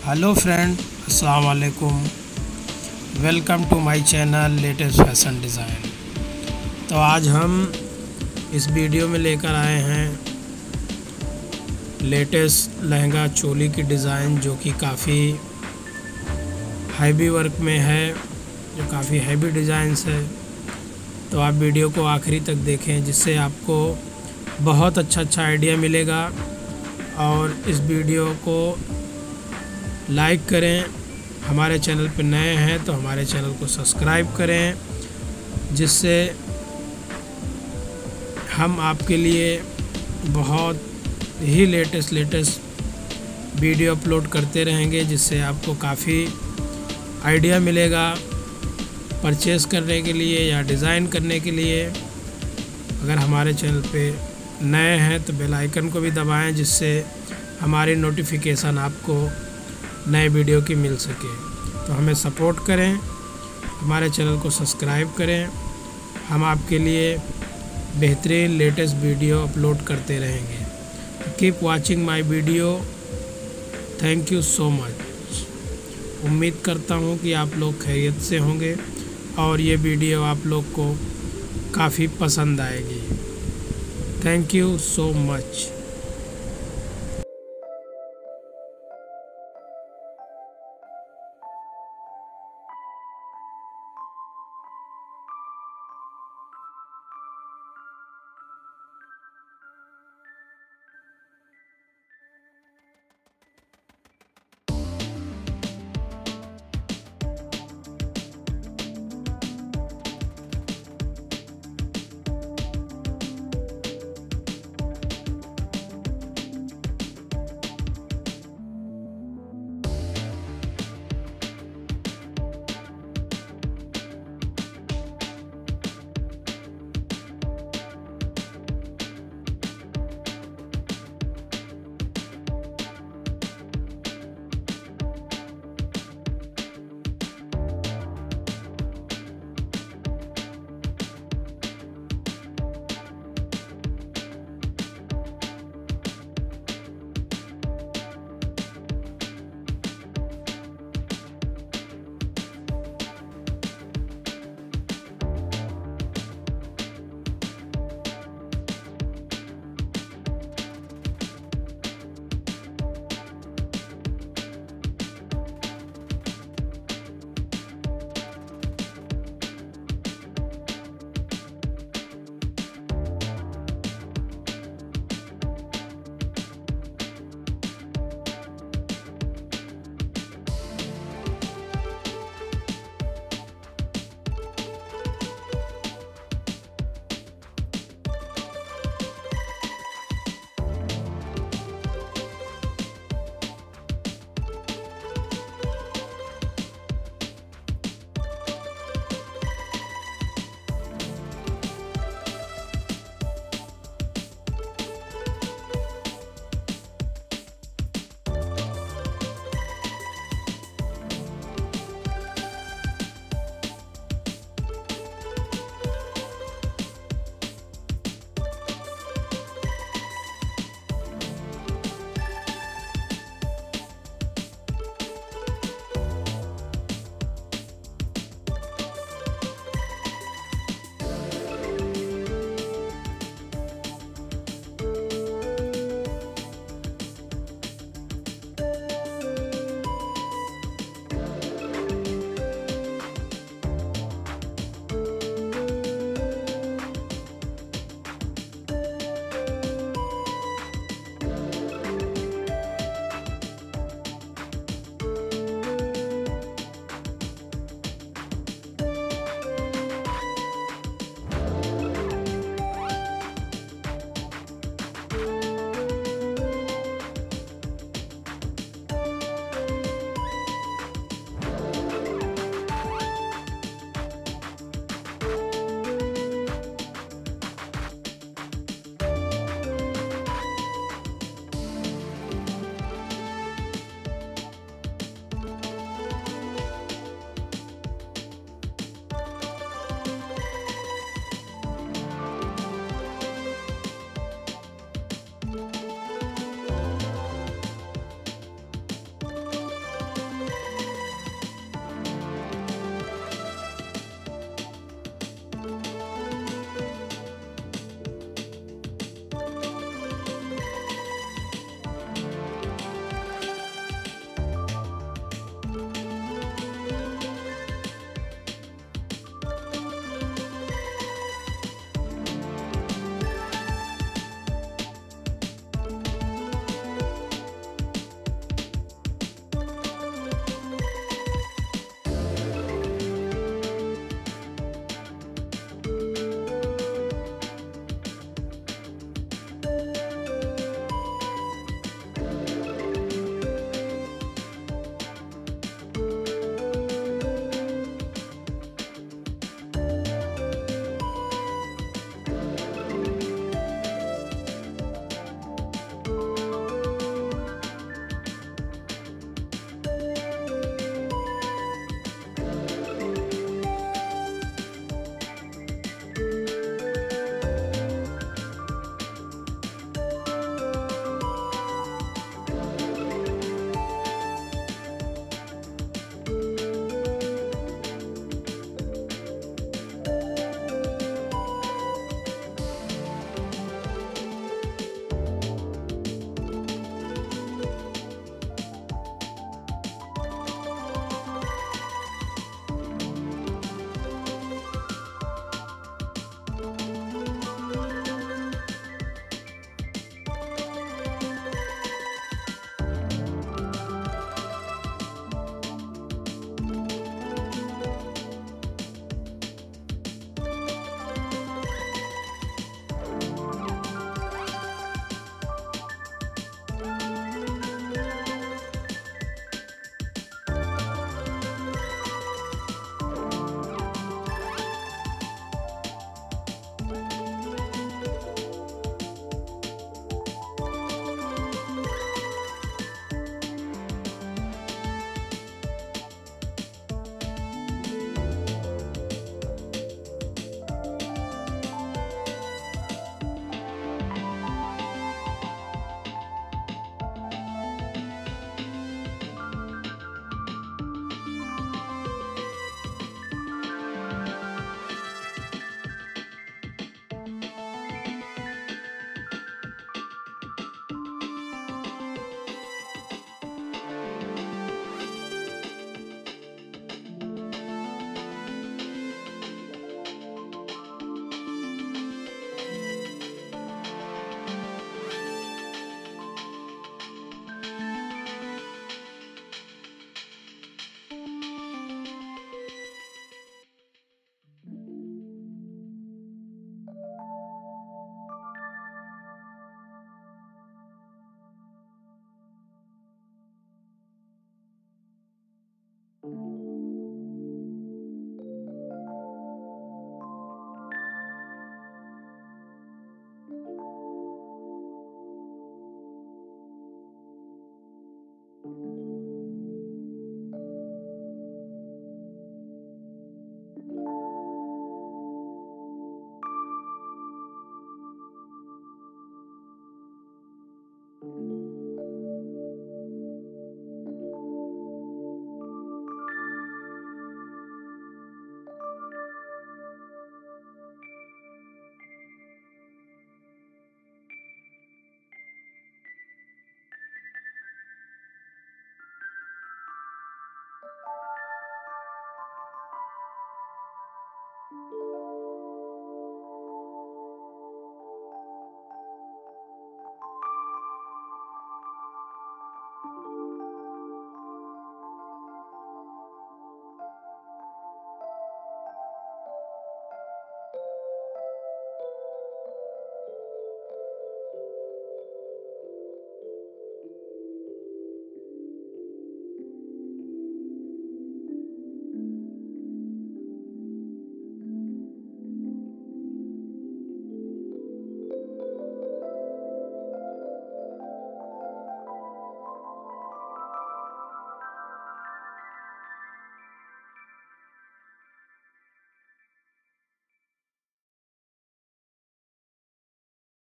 Hello friend, अस्सलाम वालेकुम। Welcome to my channel latest fashion design. तो आज हम इस वीडियो में लेकर आए हैं लेटेस्ट लहंगा चोली की डिज़ाइन, जो कि काफ़ी हैवी वर्क में है, जो काफ़ी हैवी डिज़ाइंस है। तो आप वीडियो को आखिरी तक देखें, जिससे आपको बहुत अच्छा आइडिया मिलेगा। और इस वीडियो को लाइक करें। हमारे चैनल पर नए हैं तो हमारे चैनल को सब्सक्राइब करें, जिससे हम आपके लिए बहुत ही लेटेस्ट वीडियो अपलोड करते रहेंगे, जिससे आपको काफ़ी आइडिया मिलेगा परचेज़ करने के लिए या डिज़ाइन करने के लिए। अगर हमारे चैनल पे नए हैं तो बेल आइकन को भी दबाएं, जिससे हमारी नोटिफिकेशन आपको नए वीडियो की मिल सके। तो हमें सपोर्ट करें, हमारे चैनल को सब्सक्राइब करें। हम आपके लिए बेहतरीन लेटेस्ट वीडियो अपलोड करते रहेंगे। Keep watching my video. Thank you so much. उम्मीद करता हूँ कि आप लोग खैरियत से होंगे और ये वीडियो आप लोग को काफ़ी पसंद आएगी। Thank you so much.